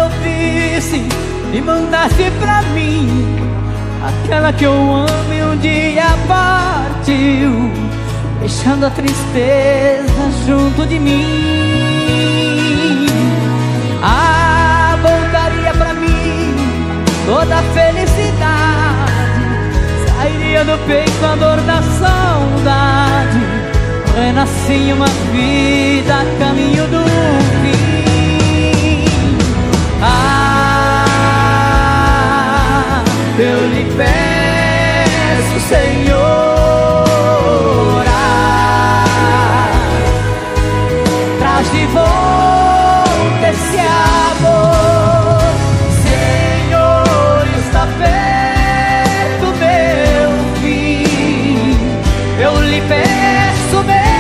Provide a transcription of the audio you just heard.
ouvisse e mandasse pra mim aquela que eu amo e um dia partiu, deixando a tristeza junto de mim. Ah, voltaria pra mim toda a felicidade, sairia do peito a dor da saudade, renasci em uma vida a caminho do fim. Ah, eu lhe peço, Senhora, traz de volta esse amor. Senhor, está perto meu fim, eu lhe peço, meu